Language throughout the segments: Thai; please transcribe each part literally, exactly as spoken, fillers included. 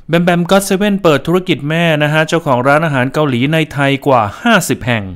แบมแบมก็อตเซเว่นเปิดธุรกิจแม่นะฮะเจ้าของร้านอาหารเกาหลีในไทยกว่าห้าสิบแห่ง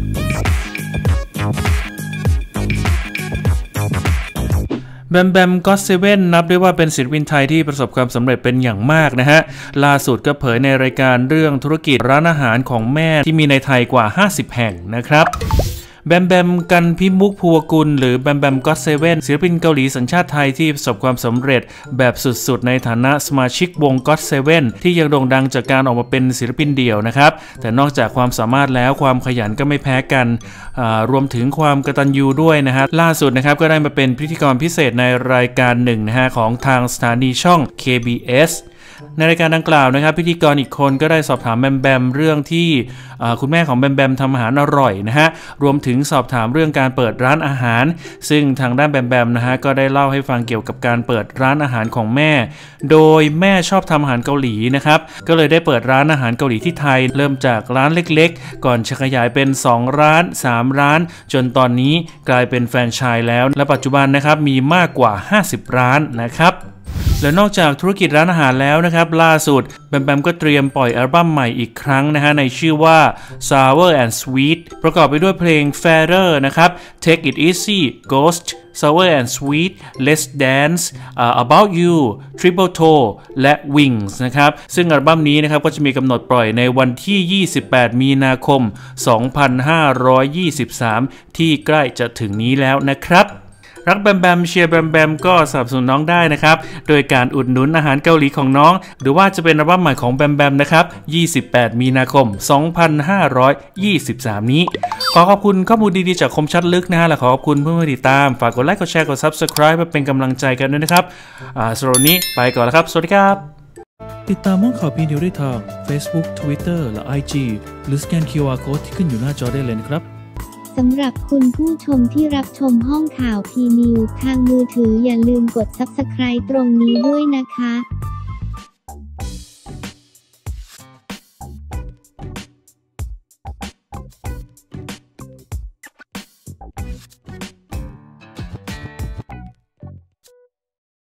แบมแบมก็อตเซเว่นนับได้ว่าเป็นศิลปินไทยที่ประสบความสำเร็จเป็นอย่างมากนะฮะล่าสุดก็เผยในรายการเรื่องธุรกิจร้านอาหารของแม่ที่มีในไทยกว่าห้าสิบแห่งนะครับแบมแบมกันพิมุกภูวกุลหรือแบมแบมก็อตเซเว่นศิลปินเกาหลีสัญชาติไทยที่ประสบความสำเร็จแบบสุดๆในฐานะสมาชิกวงก็อตเซเว่นที่ยังโด่งดังจากการออกมาเป็นศิลปินเดี่ยวนะครับแต่นอกจากความสามารถแล้วความขยันก็ไม่แพ้กันรวมถึงความกตัญญูด้วยนะฮะล่าสุดนะครับก็ได้มาเป็นพิธีกรพิเศษในรายการหนึ่งนะฮะของทางสถานีช่อง เค บี เอสในรายการดังกล่าวนะครับพิธีกรอีกคนก็ได้สอบถามแบมแบมเรื่องที่คุณแม่ของแบมแบมทำอาหารอร่อยนะฮะรวมถึงสอบถามเรื่องการเปิดร้านอาหารซึ่งทางด้านแบมแบมนะฮะก็ได้เล่าให้ฟังเกี่ยวกับการเปิดร้านอาหารของแม่โดยแม่ชอบทำอาหารเกาหลีนะครับก็เลยได้เปิดร้านอาหารเกาหลีที่ไทยเริ่มจากร้านเล็กๆก่อนจะขยายเป็นสองร้านสามร้านจนตอนนี้กลายเป็นแฟรนไชส์แล้วและปัจจุบันนะครับมีมากกว่าห้าสิบร้านนะครับและนอกจากธุรกิจร้านอาหารแล้วนะครับล่าสุดแบมแบมก็เตรียมปล่อยอัลบั้มใหม่อีกครั้งนะฮะในชื่อว่า Sour and Sweet ประกอบไปด้วยเพลง Fairer นะครับ Take It Easy Ghost Sour and Sweet Let's Dance uh, About You Triple Toe และ Wings นะครับซึ่งอัลบั้มนี้นะครับก็จะมีกำหนดปล่อยในวันที่ยี่สิบแปดมีนาคมสองพันห้าร้อยยี่สิบสามที่ใกล้จะถึงนี้แล้วนะครับรักแบมแบมเชียร์แบมแบมก็สนับสนุนน้องได้นะครับโดยการอุดหนุนอาหารเกาหลีของน้องหรือว่าจะเป็นอัลบั้มใหม่ของแบมแบมนะครับยี่สิบแปดมีนาคมสองพันห้าร้อยยี่สิบสามนี้ขอขอบคุณข้อมูลดีๆจากคมชัดลึกนะฮะและขอขอบคุณเพื่อนๆติดตามฝากกดไลค์กดแชร์กด ซับสไครบ์ เพื่อเป็นกำลังใจกันด้วยนะครับอ่าสำหรับวันนี้ไปก่อนแล้วครับสวัสดีครับติดตามห้องข่าวพีนิวได้ทาง Facebook Twitter และ ไอ จี หรือสแกน คิว อาร์ Code ที่ขึ้นอยู่หน้าจอได้เลยนะครับสำหรับคุณผู้ชมที่รับชมห้องข่าวพีนิวทางมือถืออย่าลืมกด ซับสไครบ์ ตรงนี้ด้วยนะคะ